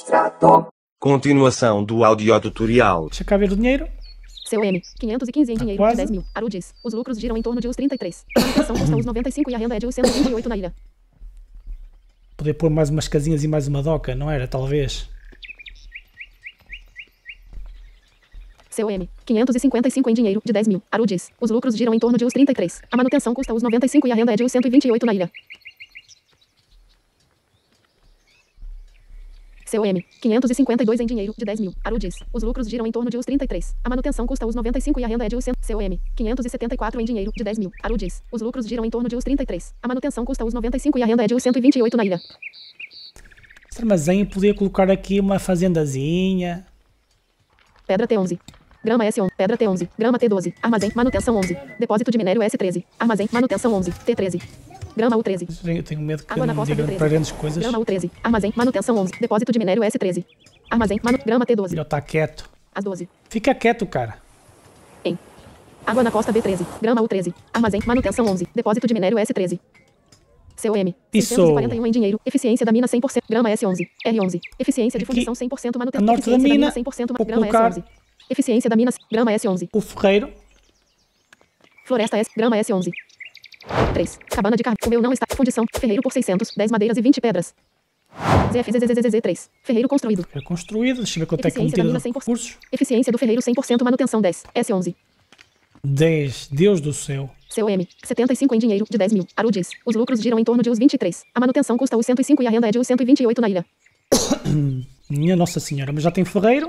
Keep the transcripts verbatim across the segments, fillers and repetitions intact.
Extrato. Continuação do audiotutorial. Deixa cá ver o dinheiro. C O M, quinhentos e quinze em dinheiro, quase. de dez mil. Arudis, os lucros giram em torno de uns trinta e três. A manutenção custa uns noventa e cinco e a renda é de uns cento e vinte e oito na ilha. Poder pôr mais umas casinhas e mais uma doca, não era? Talvez. C O M, quinhentos e cinquenta e cinco em dinheiro, de dez mil. Arudis, os lucros giram em torno de uns trinta e três. A manutenção custa uns noventa e cinco e a renda é de uns cento e vinte e oito na ilha. C O M, quinhentos e cinquenta e dois em dinheiro, de dez mil. Arudis, os lucros giram em torno de uns trinta e três. A manutenção custa uns noventa e cinco e a renda é de uns cem. C O M, quinhentos e setenta e quatro em dinheiro, de dez mil. Arudis, os lucros giram em torno de uns trinta e três. A manutenção custa uns noventa e cinco e a renda é de uns cento e vinte e oito na ilha. Esse armazém podia colocar aqui uma fazendazinha. Pedra T onze. Grama S onze. Pedra T onze. Grama T doze. Armazém. Manutenção onze. Depósito de minério S treze. Armazém. Manutenção onze. T treze. Grama U treze. Eu tenho medo que Água na não costa digam B treze. para grandes coisas. Grama U treze. Armazém. Manutenção onze. Depósito de minério S treze. Armazém. Manu... Grama T doze. Ele está quieto. As doze. Fica quieto, cara. Em. Água na costa B treze. Grama U treze. Armazém. Manutenção onze. Depósito de minério S treze. C O M. Isso. seiscentos e quarenta e um em dinheiro. Eficiência da mina cem por cento. Grama S onze. R onze. Eficiência de Aqui, fundição cem por cento. Manutenção. a norte da Eficiência mina, cem por cento. vou Grama colocar- S onze. Eficiência da mina. Grama S onze. O ferreiro. Floresta S. Grama S onze. três. Cabana de carvão. O meu não está. Fundição. Ferreiro por seiscentos. dez madeiras e vinte pedras. Z F Z Z Z Z três. Ferreiro construído. É construído. Deixa eu ver quanto é que me Eficiência da tira mina de cem por cento. recursos. Eficiência do ferreiro cem por cento. Manutenção dez. S onze. dez. Deus do céu. C O M. setenta e cinco em dinheiro, de dez mil. Arudis. Os lucros giram em torno de uns vinte e três. A manutenção custa os cento e cinco e a renda é de uns cento e vinte e oito na ilha. Minha Nossa Senhora. Mas já tem ferreiro.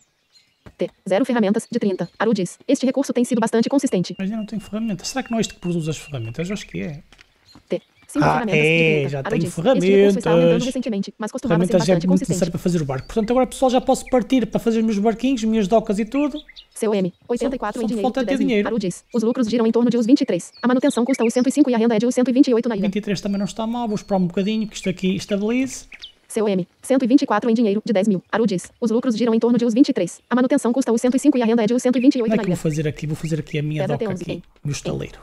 T. Zero ferramentas, de trinta. Arudis. Este recurso tem sido bastante consistente. Mas já não tem ferramentas. Será que não é isto que produz as ferramentas? Eu acho que é. T. cinco Ah, ferramentas, é, de trinta. já tem Arudis. Este recurso está aumentando ferramentas. recentemente, mas costumava ser Ferramentas já é bastante muito necessário consistente. para fazer o barco. Portanto, agora pessoal já posso partir para fazer os meus barquinhos, minhas docas e tudo. C O M. oitenta e quatro Só- em só dinheiro, falta de ter dez mil. dinheiro. Arudis. Os lucros giram em torno de uns vinte e três. A manutenção custa os cento e cinco e a renda é de uns cento e vinte e oito na ilha. vinte e três também não está mal. Vou esperar um bocadinho que isto aqui estabilize. C O M. cento e vinte e quatro em dinheiro, de dez mil. Arudis. Os lucros giram em torno de uns vinte e três. A manutenção custa os cento e cinco e a renda é de uns cento e vinte e oito Como é na que eu ilha. vou fazer aqui? Vou fazer aqui a minha Pedra doca T onze, aqui. hein? Meu estaleiro.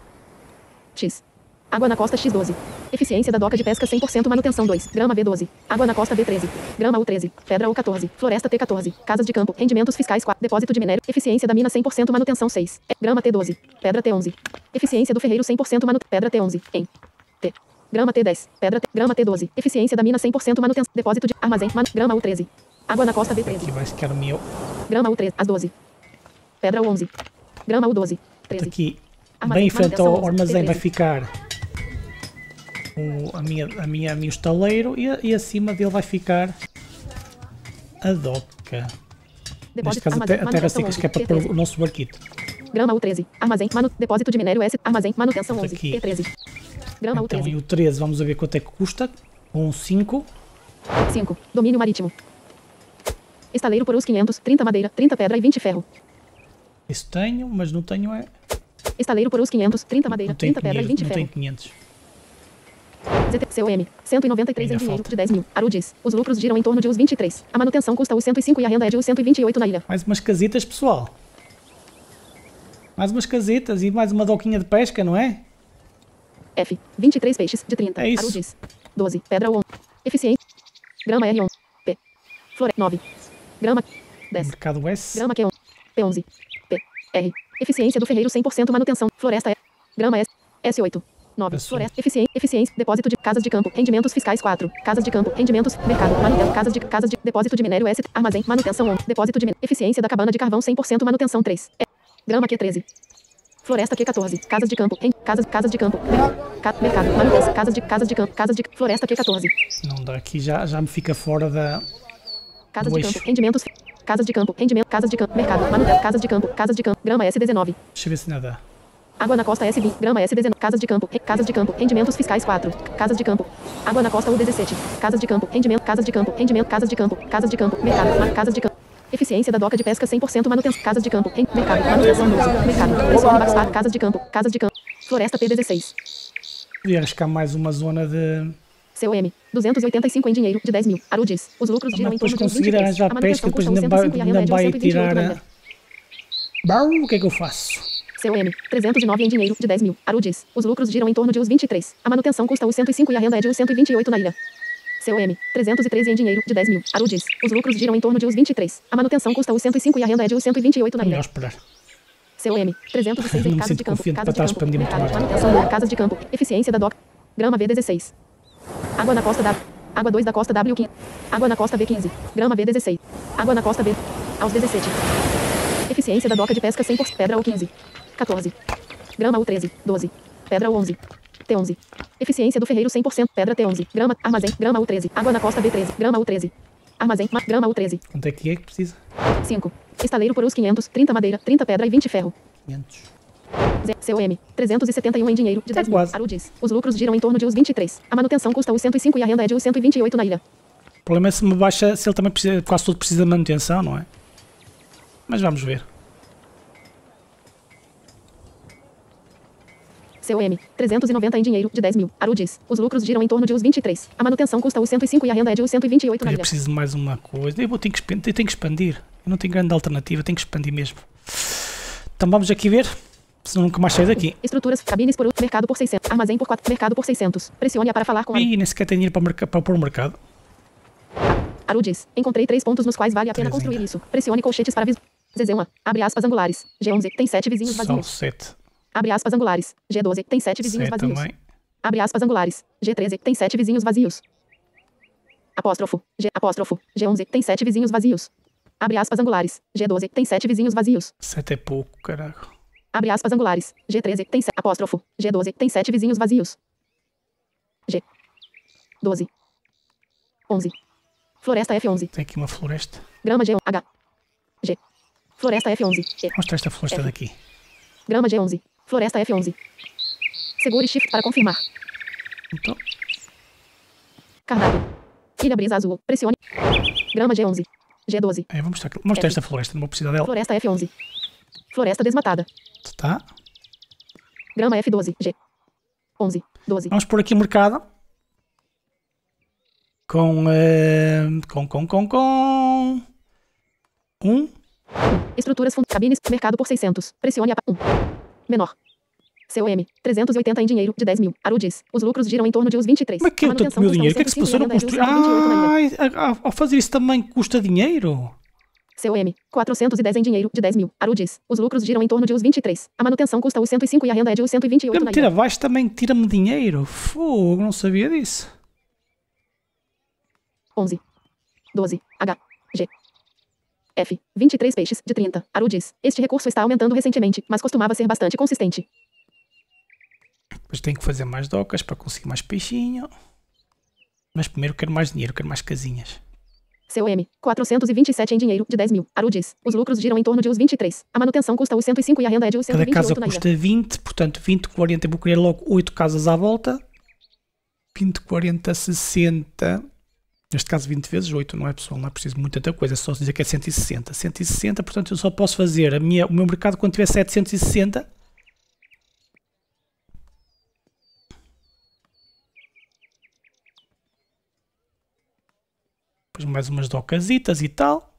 X. Água na costa X doze. Eficiência da doca de pesca cem por cento. Manutenção dois. Grama B doze. Água na costa B treze. Grama U treze. Pedra U quatorze. Floresta T quatorze. Casas de campo. Rendimentos fiscais quatro. Depósito de minério. Eficiência da mina cem por cento. Manutenção seis. E. Grama T doze. Pedra T onze. Eficiência do ferreiro cem por cento. Manu... Pedra T onze. Em. T. Grama T dez. Pedra T. Grama T doze. Eficiência da mina cem por cento. Manutenção. Depósito de armazém. Manu... Grama U treze. Água na costa B treze. Aqui vai ficar o meu. Grama U treze. As doze. Pedra U onze. Grama U doze. treze. Aqui, Armazém, bem em frente ao manutenção onze, armazém, vai T treze. ficar o, a minha, a minha, a minha estaleiro e, e acima dele vai ficar a doca. Neste Depósito, caso, a, te- armazém, a terra manutenção seca, que é onze, para T pôr treze. o nosso barquito. Grama U treze. Armazém. Manu... Depósito de minério S. Armazém. Manutenção onze. Aqui. T treze. Grama U Então, treze. e o treze, vamos ver quanto é que custa. Um cinco. cinco. Domínio marítimo. Estaleiro por uns quinhentos. trinta madeira. trinta pedra e vinte ferro. Isso tenho, mas não tenho é. Estaleiro por uns quinhentos. trinta madeira. Não tenho trinta pedra e quinhentos. vinte Não tenho ferro. quinhentos. Z T. C O M. cento e noventa e três em Ainda dinheiro, falta. de dez mil. Arudis. Os lucros giram em torno de uns vinte e três. A manutenção custa os cento e cinco e a renda é de uns cento e vinte e oito na ilha. Mais umas casitas, pessoal. Mais umas casitas e mais uma doquinha de pesca, não é? F. vinte e três peixes, de trinta. É isso. Arudis. doze. Pedra U onze. Eficiente. Grama R onze. P. Flore. nove. Grama. dez. Mercado S. Grama Q onze. P onze. P. R. Eficiência do ferreiro cem por cento. Manutenção. Floresta E. Grama S. S oito. nove. S oito. Floresta. Eficiência. Eficiência. Depósito de casas de campo. Rendimentos fiscais quatro. Casas de campo. Rendimentos. Mercado. Manutenção. Casas de casas de depósito de minério S. Armazém. Manutenção onze. Depósito de minério. Eficiência da cabana de carvão cem por cento. Manutenção três. E. Grama Q treze. Floresta Q quatorze. Casas de campo. Rem- Casas, casas de campo. Mer- ca- mercado. Manutenção. Casas de casas de campo. Casas de Floresta Q quatorze. Não dá aqui, já, já me fica fora da. Casas Do de eixo. campo. Rendimentos. Casas de campo. Rendimento. Casas de campo. Mercado. Manutenção. Casas de campo. Casas de campo. Grama S dezenove. Deixa eu ver se nada. Água na costa S vinte. Grama S dezenove. Casas de campo. Re- Casas de campo. Rendimentos fiscais quatro. Casas de campo. Água na costa U dezessete. Casas de campo. Rendimento. Casas de campo. Rendimento. Casas de campo. Casas de campo. Mercado. Ma- Casas de campo. Eficiência da doca de pesca cem por cento. Manutenção. Casas de campo. Ren- Mercado. Manutenção doze. Mercado. Pressione Baxpar. Casas de campo. Casas de campo. Floresta P dezesseis. Podia arriscar mais uma zona de. C O M. duzentos e oitenta e cinco em dinheiro, de dez mil. Arudis. Os lucros giram Mas em depois torno de uns conseguir vinte e três. arranjar A manutenção pesca, depois custa uns ainda cento e vai, cinco e a renda ainda é de uns vai cento e vinte e oito na tirar. ilha. Bau, o que é que eu faço? C O M. trezentos e nove em dinheiro, de dez mil. Arudis. Os lucros giram em torno de uns vinte e três. A manutenção custa os cento e cinco e a renda é de uns cento e vinte e oito na ilha. C O M, trezentos e treze em dinheiro, de dez mil. Aru diz. Os lucros giram em torno de uns vinte e três. A manutenção custa os cento e cinco e a renda é de os cento e vinte e oito na É melhor ilha. esperar. C O M, trezentos e seis Não em me casas sinto de campo. confiante Casas para de estar a campo. expandir muito Mercado. mais. Manutenção. Casas de campo. Eficiência da doca. Grama V dezesseis. Água na costa W. Água dois da costa W quinze. Água na costa B quinze. Grama V dezesseis. Água na costa B. Aos dezessete. Eficiência da doca de pesca cem por cento. Pedra U quinze. quatorze. Grama U treze. doze. Pedra U onze. T onze. Eficiência do ferreiro cem por cento. Pedra T onze. Grama. Armazém. Grama U treze. Água na costa B treze. Grama U treze. Armazém. Ma, grama U treze. Quanto é que é que precisa? cinco. Estaleiro por us quinhentos. trinta madeira. trinta pedra e vinte ferro. quinhentos. C O M, trezentos e setenta e um em dinheiro, de Tá dez mil. quase. Aru diz. Os lucros giram em torno de uns vinte e três. A manutenção custa os cento e cinco e a renda é de os cento e vinte e oito na ilha. O problema é se me baixa, se ele também precisa, quase tudo precisa de manutenção, não é? Mas vamos ver. C O M, trezentos e noventa em dinheiro, de dez mil. Aru diz. Os lucros giram em torno de uns vinte e três. A manutenção custa os cento e cinco e a renda é de os cento e vinte e oito na Eu ilha. preciso de mais uma coisa. Eu vou ter que expandir. Eu tenho que expandir. Eu não tenho grande alternativa, eu tenho que expandir mesmo. Então vamos aqui ver. Senão nunca mais saio daqui. Estruturas, cabines por um, mercado por seiscentos. Armazém por quatro, mercado por seiscentos. Pressione-a para falar com a... Ih, nem sequer tenho dinheiro para, marca, para pôr o mercado. Aru diz. Encontrei três pontos nos quais vale a pena Três construir ainda. isso. Pressione colchetes para vis... Z Z um. Abre aspas angulares. G onze. Tem sete vizinhos Só vazios. sete. Abre aspas angulares. G doze. Tem sete vizinhos sete vazios. também. Abre aspas angulares. G treze. Tem sete vizinhos vazios. Apóstrofo. G. Apóstrofo. G onze. Tem sete vizinhos vazios. Abre aspas angulares. G doze. Tem sete vizinhos vazios. sete é pouco, caralho. Abre aspas angulares. G treze. Tem sete. Apóstrofo. G doze. Tem sete vizinhos vazios. G. doze. onze. Floresta F onze. Tem aqui uma floresta. Grama G. H. G. Floresta F onze. E. Mostra esta floresta F. daqui. Grama G onze. Floresta F onze. Segure Shift para confirmar. Então, Cardápio. Ilha Brisa Azul. Pressione. Grama G onze. G doze. é, vamos mostrar, mostra F. esta floresta, não vou precisar dela. Floresta F onze. Floresta desmatada. Tá. Grama F doze. G. onze. doze. Vamos pôr aqui o mercado. Com, eh, com, com, com, com... Um. Estruturas fund... Cabines. Mercado por seiscentos. Pressione a... um. Menor. C O M. trezentos e oitenta em dinheiro, de dez mil. Aru diz. Os lucros giram em torno de uns vinte e três. Mas que é A o tanto manutenção meu custa dinheiro? O que é que se passou? Não cento e cinco e a construí. renda é de uns cento e vinte e oito na ilha. Ai, a- a- ao fazer isso também custa dinheiro? C O M. quatrocentos e dez em dinheiro, de dez mil. Aru diz. Os lucros giram em torno de uns vinte e três. A manutenção custa os cento e cinco e a renda é de uns cento e vinte e oito Eu na meter ilha. abaixo também tira-me dinheiro. Fogo, não sabia disso. onze. doze. H. G. F. vinte e três peixes, de trinta. Aru diz. Este recurso está aumentando recentemente, mas costumava ser bastante consistente. Depois tenho que fazer mais docas para conseguir mais peixinho. Mas primeiro quero mais dinheiro, quero mais casinhas. C O M. quatrocentos e vinte e sete em dinheiro, de dez mil. Aru diz. Os lucros giram em torno de uns vinte e três. A manutenção custa os cento e cinco e a renda é de uns cento e Cada vinte e casa oito na ilha. custa vinte, portanto vinte, quarenta. Eu vou querer logo oito casas à volta. vinte, quarenta, sessenta. Neste caso vinte vezes oito, não é pessoal? Não é preciso muita coisa, é só dizer que é cento e sessenta. cento e sessenta, portanto eu só posso fazer a minha, o meu mercado quando tiver setecentos e sessenta. Depois mais umas docasitas e tal.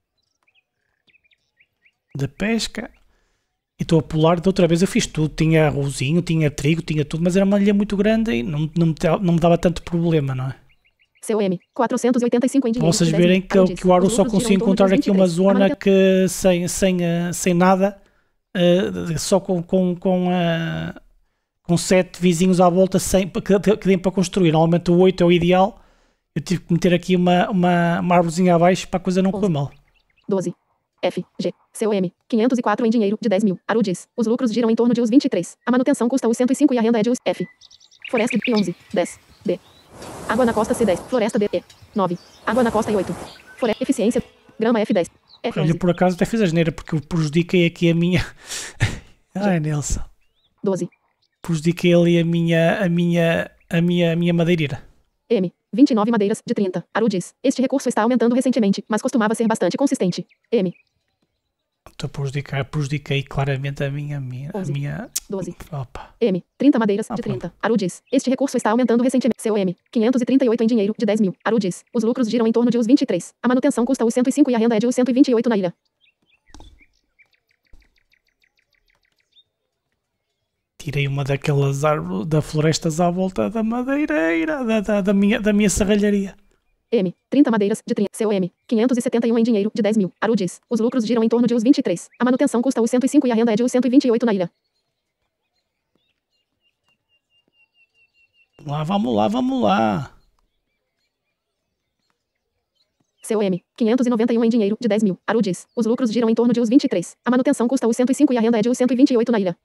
De pesca. E estou a pular de outra vez. Eu fiz tudo. Tinha arrozinho, tinha trigo, tinha tudo. Mas era uma ilha muito grande e não, não, me, dava- não me dava tanto problema, não é? C O M. quatrocentos e oitenta e cinco em dinheiro. Vocês de dez mil. verem que, Aru eu- diz. que o Aru Os só lucros consigo giram em torno de encontrar uns aqui uma vinte e três. A zona manutenção- que sem, sem, eh, sem nada. eh, só com, com, com, eh, com sete vizinhos à volta sem, que, que deem para construir. Normalmente o oito é o ideal. Eu tive que meter aqui uma, uma, uma árvorezinha abaixo para a coisa não correr mal. doze. F. G. C O M. quinhentos e quatro em dinheiro, de dez mil. Aru diz. Os lucros giram em torno de uns vinte e três. A manutenção custa os cento e cinco e a renda é de uns... F. Floresta I onze. dez. D. Água na costa C dez. Floresta D. E. nove. Água na costa I oito. Floresta... Eficiência. Grama F dez. F Olha, onze. por acaso até fiz a asneira porque eu prejudiquei aqui a minha... Ai, Nelson. doze. Prejudiquei ali a minha, a minha, a minha, a minha madeireira. M. vinte e nove madeiras, de trinta. Aru diz. Este recurso está aumentando recentemente, mas costumava ser bastante consistente. M. Estou a prejudicar, prejudiquei claramente a minha, a minha, a onze. minha... doze. Opa. M. trinta madeiras, Ah, de pronto. trinta. Aru diz. Este recurso está aumentando recentemente. C O M. quinhentos e trinta e oito em dinheiro, de dez mil. Aru diz. Os lucros giram em torno de uns vinte e três. A manutenção custa os cento e cinco e a renda é de uns cento e vinte e oito na ilha. tirei uma daquelas árvores da florestas à volta da madeireira, da, da, da, minha, da minha serralharia. M. trinta madeiras, de trinta. C O M. quinhentos e setenta e um em dinheiro, de dez mil. Aru diz. Os lucros giram em torno de os vinte e três. A manutenção custa os cento e cinco e a renda é de os cento e vinte e oito na ilha. Vamos lá, vamos lá, vamos lá. C O M. quinhentos e noventa e um em dinheiro, de dez mil. Aru diz. Os lucros giram em torno de os vinte e três. A manutenção custa os cento e cinco e a renda é de os cento e vinte e oito na ilha.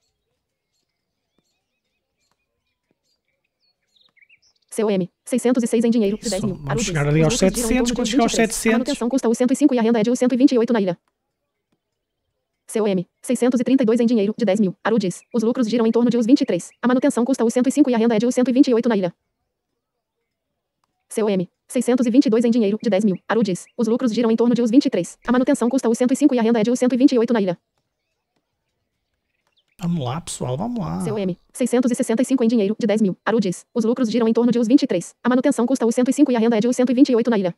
C O M. seiscentos e seis em dinheiro, de dez mil. Vamos chegar ali aos setecentos, quando chegar aos setecentos. A manutenção custa os cento e cinco e a renda é de os cento e vinte e oito na ilha. C O M. seiscentos e trinta e dois em dinheiro, de dez mil. Aru diz. Os lucros giram em torno de os vinte e três. A manutenção custa os cento e cinco e a renda é de os cento e vinte e oito na ilha. C O M. seiscentos e vinte e dois em dinheiro, de dez mil. Aru diz. Os lucros giram em torno de os vinte e três. A manutenção custa os cento e cinco e a renda é de os cento e vinte e oito na ilha. Vamos lá, pessoal, vamos lá. C O M. seiscentos e sessenta e cinco em dinheiro, de dez mil. Aru diz. Os lucros giram em torno de os vinte e três. A manutenção custa os cento e cinco e a renda é de os cento e vinte e oito na ilha.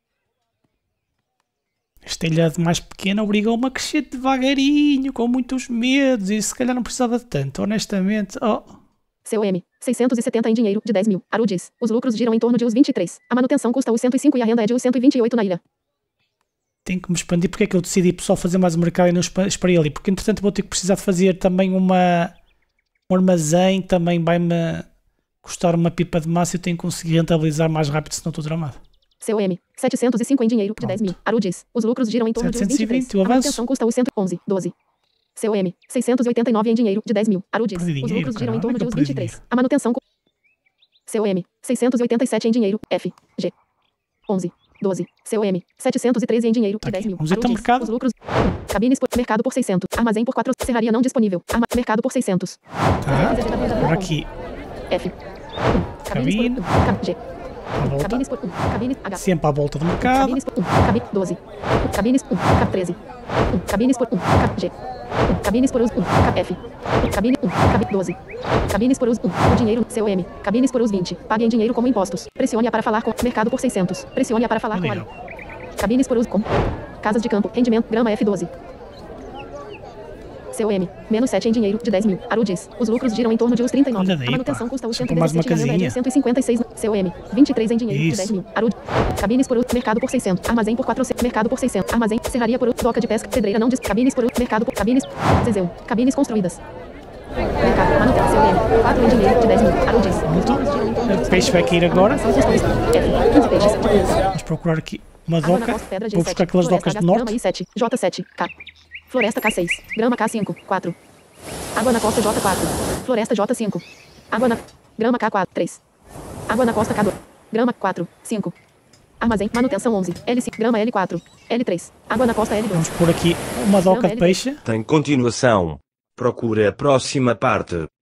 Esta ilha mais pequena obrigou-me a crescer devagarinho, com muitos medos, e se calhar não precisava de tanto, honestamente. Oh. C O M. seiscentos e setenta em dinheiro, de dez mil. Aru diz. Os lucros giram em torno de os vinte e três. A manutenção custa os cento e cinco e a renda é de os cento e vinte e oito na ilha. Tenho que me expandir. Porque é que eu decidi só fazer mais um mercado e não esperei ali? Porque entretanto vou ter que precisar de fazer também uma, um armazém, também vai-me custar uma pipa de massa e eu tenho que conseguir rentabilizar mais rápido, senão estou tramado. C O M. setecentos e cinco em dinheiro, de Pronto. dez mil. Aru diz. Os lucros giram em torno de os vinte e três. setecentos e vinte, o A avanço. manutenção custa os cento e onze, doze. C O M. seiscentos e oitenta e nove em dinheiro, de dez mil. Aru diz. Perdi Os dinheiro, lucros giram em caralho, torno de eu os perdi vinte e três. dinheiro. A manutenção cu- C O M. seiscentos e oitenta e sete em dinheiro, F. G. onze. doze. C O M. setecentos e treze em dinheiro, Tá de dez aqui. mil. Vamos ir Aru para o diz. mercado. Os lucros... Cabines por... Mercado por seiscentos. Armazém por quatro. Serraria não disponível. Arma... Mercado por seiscentos. Tá, por aqui. F. Cabine. Cabines por... Cab... G. À volta. Cabines por... Cabines... H. Sempre à volta do mercado. Cabines por um, cabine doze. Cabines um, cap treze. Um, cabines por um, cap G. Um, cabines por os um, cap F. Um, cabine um, cabine doze. Cabines por os um, o dinheiro, C O M. Cabines por os vinte. Pague em dinheiro como impostos. Pressione-a para falar com mercado por seiscentos. Pressione-a para falar com Legal. a Cabines por os com. Casas de campo, rendimento, grama F doze. C O M. Menos sete em dinheiro, de dez mil. Aru diz. Os lucros giram em torno de os trinta e nove. Olha daí, A manutenção pá. custa os Só cento e com mais uma dezessete e a renda é de casinha. cento e cinquenta e seis. C O M. vinte e três em dinheiro, Isso. de dez mil. Aru. Cabines por o mercado por seiscentos. Armazém por quatrocentos. Mercado por seiscentos. Armazém. Serraria por o doca de pesca. Pedreira não diz. Cabines por o mercado por cabines. Zezeu. Cabines construídas. Mercado. Manutenção. C O M. quatro em dinheiro, de dez mil. Aru diz. Muito. O peixe vai cair agora. Manutenção custa os- F. quinze peixes. Vamos procurar aqui uma Água na doca. costa, pedra G Vou sete. buscar aquelas Floresta docas do H, norte. Grama I sete. J sete. K. Floresta K seis. Grama K cinco. quatro. Água na costa J quatro. Floresta J cinco. Água na... Grama K quatro. três. Água na costa K dois. Grama quatro. cinco. Armazém. Manutenção onze. L cinco. Grama L quatro. L três. Água na costa L dois. Vamos pôr aqui uma doca de peixe. Tem continuação. Procure a próxima parte.